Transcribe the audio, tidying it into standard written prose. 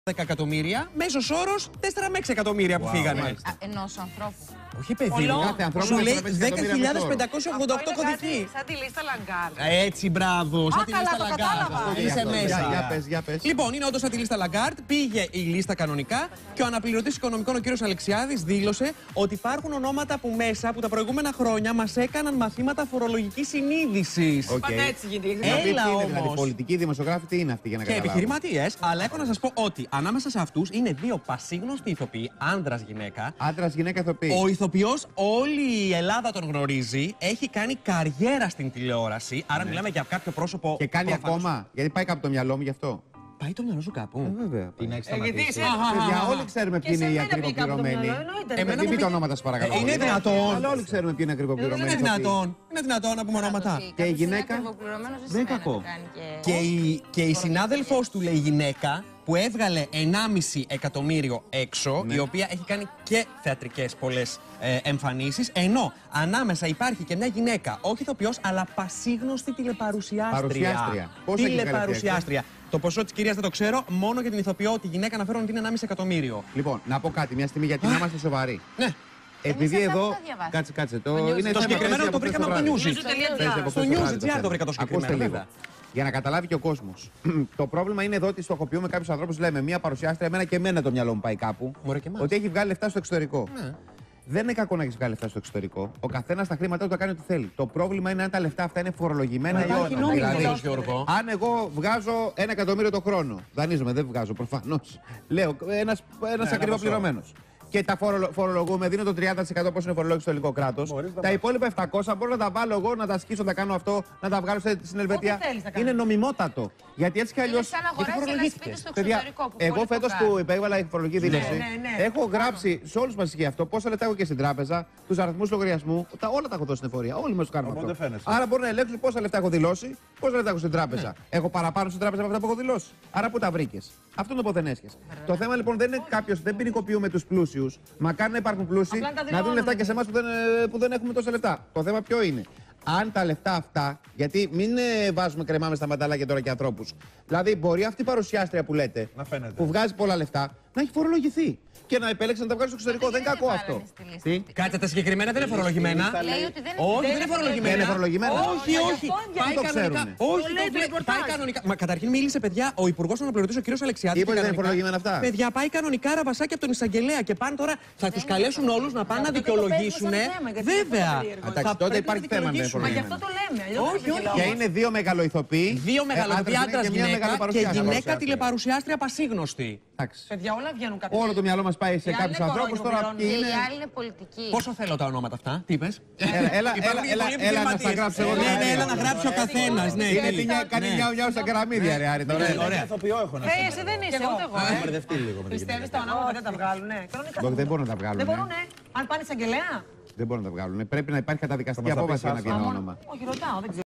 10 εκατομμύρια, μέσος όρος 4 με 6 εκατομμύρια που φύγανε. Ενός ανθρώπου. Όχι παιδί μου, κάθε ανθρώπου σου λέει 10.588 κωδικοί. Σαν τη λίστα Λαγκάρ. Έτσι, μπράβο, σαν τη λίστα Λαγκάρτ. Είσαι μέσα. Για πες. Λοιπόν, είναι όντως σαν τη λίστα Λαγκάρτ, πήγε η λίστα κανονικά και ο αναπληρωτής οικονομικών, ο κύριος Αλεξιάδης, δήλωσε ότι υπάρχουν ονόματα που μέσα που τα προηγούμενα χρόνια μας έκαναν μαθήματα φορολογικής συνείδησης. Πάντα έτσι γίνεται. Έλα όμως. Δηλαδή, πολιτικοί δημοσιογράφοι τι είναι αυτοί για να Και καταλάβω. επιχειρηματίες, αλλά έχω να σας πω ότι ανάμεσα σε αυτούς είναι δύο πασίγνωστοι ηθοποιοί, άντρας-γυναίκα. Άντρας-γυναίκα ηθοποιοί. Ο ηθοποιός, όλη η Ελλάδα τον γνωρίζει, έχει κάνει καριέρα στην τηλεόραση. Άρα μιλάμε για κάποιο πρόσωπο. Και κάνει προφανώς. ακόμα. Γιατί πάει κάπου το μυαλό μου γι' αυτό. Πάει το μυαλό σου κάπου. Βέβαια. Την έχει Γιατί σταματήσει. είσαι. Παιδιά, όλοι ξέρουμε ποιοι είναι οι ακριβοπληρωμένοι. Εμένα Μην μου πείτε ονόματα, σας παρακαλώ. Είναι δυνατόν. Αλλά όλοι ξέρουμε ποιοι είναι ακριβοπληρωμένοι. Είναι δυνατόν. Είναι δυνατόν να πούμε ονόματα. Και η γυναίκα. Δεν είναι κακό. Και η συνάδελφός του, λέει, γυναίκα, που έβγαλε 1,5 εκατομμύριο έξω, η οποία έχει κάνει και θεατρικές πολλές εμφανίσεις, ενώ ανάμεσα υπάρχει και μια γυναίκα, όχι ηθοποιός, αλλά πασίγνωστη τηλεπαρουσιάστρια. Παρουσιάστρια. Πόσο έχει Τηλεπαρουσιάστρια. Το ποσό της κυρίας δεν το ξέρω, μόνο για την ηθοποιό, τη γυναίκα αναφέρουν ότι είναι 1,5 εκατομμύριο. Λοιπόν, να πω κάτι μια στιγμή γιατί να είμαστε σοβαροί. Ναι. Επειδή Εμείς αυτά εδώ. που θα διαβάσουμε. Κάτσε. Το συγκεκριμένο το βρήκαμε από το Newsy. Στο Newsy.gr το βρήκα το συγκεκριμένο. βέβαια. Για να καταλάβει και ο κόσμος. Το πρόβλημα είναι εδώ ότι στοχοποιούμε κάποιους ανθρώπους. Λέμε μια παρουσιάστρια, εμένα και εμένα το μυαλό μου πάει κάπου. Μωρέ και εμάς. Ότι έχει βγάλει λεφτά στο εξωτερικό. Ναι. Δεν είναι κακό να έχει βγάλει λεφτά στο εξωτερικό. Ο καθένας τα χρήματά του τα κάνει ό,τι θέλει. Το πρόβλημα είναι αν τα λεφτά αυτά είναι φορολογημένα ή Υπάρχει όχι. νόμιμο, Δηλαδή, όμως, Γιώργο. αν εγώ βγάζω 1 εκατομμύριο το χρόνο. Δανείζομαι, δεν βγάζω προφανώς. Λέω ένας ακριβοπληρωμένος. Και τα φορολογούμε, δίνω το 30% πώς είναι φορολόγηση στο ελληνικό κράτος. Τα υπόλοιπα 700 μπορώ να τα βάλω εγώ, να τα ασκήσω, να κάνω αυτό, να τα βγάλω στην Ελβετία. Είναι νομιμότατο. Γιατί έτσι κι αλλιώς. σαν να αγοράσεις ένα σπίτι στο Παιδιά, εξωτερικό, που εγώ πολύ το φέτος κάνουν. που υπέβαλα η φορολογική δήλωση, έχω γράψει σε όλους μας ισχύει αυτό πόσα λεφτά έχω και στην τράπεζα, τους αριθμούς λογαριασμού, όλα τα έχω δώσει στην εφορία. Όλοι μας το κάνουμε αυτό. Άρα μπορώ να ελέγξω πόσα λεφτά έχω δηλώσει, πόσα λεφτά έχω στην τράπεζα. Έχω παραπάνω στην τράπεζα από αυτά που έχω δηλώσει. Άρα πού τα βρήκες. Αυτό είναι το πότε έσχεσαι. Το θέμα λοιπόν δεν είναι κάποιος, δεν ποινικοποιούμε τους πλούσιους. Μακάρι να υπάρχουν πλούσιοι να δουν λεφτά και σε εμάς που δεν έχουμε τόσα λεφτά. Το θέμα ποιο είναι. Αν τα λεφτά αυτά, γιατί μην βάζουμε κρεμάμε στα μανταλάκια τώρα και ανθρώπους. Δηλαδή, μπορεί αυτή η παρουσιάστρια που λέτε, που βγάζει πολλά λεφτά, να έχει φορολογηθεί. Και να επέλεξε να τα βγάλει στο εξωτερικό. Δεν είναι κακό αυτό. Τι? Κάτσε, τα συγκεκριμένα δεν είναι φορολογημένα. Λέει ότι δεν Όχι, δεν είναι φορολογημένα. Δεν είναι φορολογημένα. Όχι, όχι. Πάει το κανονικά. ξέρουνε. Όχι, πάει κανονικά. Μα καταρχήν μίλησε, παιδιά, ο υπουργός αναπληρωτής, ο κύριος Αλεξιάδης. Είπε ότι δεν είναι φορολογημένα αυτά. Παιδιά, πάει κανονικά ραβασάκι από τον εισαγγελέα και πάνε τώρα. Θα τους καλέσουν όλους να πάνε να δικαιολογήσουν. Βέβαια. Εντάξει, τότε υπάρχει θέμα αν δεν είναι Μα γι' αυτό φορολογημένα. το λέμε. Όχι. Και είναι δύο μεγαλοηθοποιοί. Δύο μεγαλοηθοποιοί, άντρας γυναίκα και γυναίκα τηλεπαρουσιάστρια πασίγνωστη. Παιδιά, όλα βγαίνουν κάποια. Όλο το μυαλό μας πάει σε Οι άλλοι κάποιους είναι ανθρώπους κορώνιο, τώρα. Και Ποιοι οι είναι. άλλοι είναι πολιτικοί. Πόσο θέλω τα ονόματα αυτά, τι είπες? Έλα να στα γράψω εγώ. Ναι, έλα να γράψει ο καθένας. Ναι, Κάνει μια στα καραμίδια, ρε Άρη. Ωραία. Εσύ δεν είσαι, ούτε εγώ. Πιστεύεις τα ονόματα δεν τα βγάλουνε. Δεν μπορούν να τα βγάλουν. Δεν μπορούνε. Αν πάνε εισαγγελέα. Δεν μπορούν να τα βγάλουν. Πρέπει να υπάρχει καταδικαστική απόφαση για να βγει ένα όνομα. Όχι, ρωτάω, δεν ξέρω.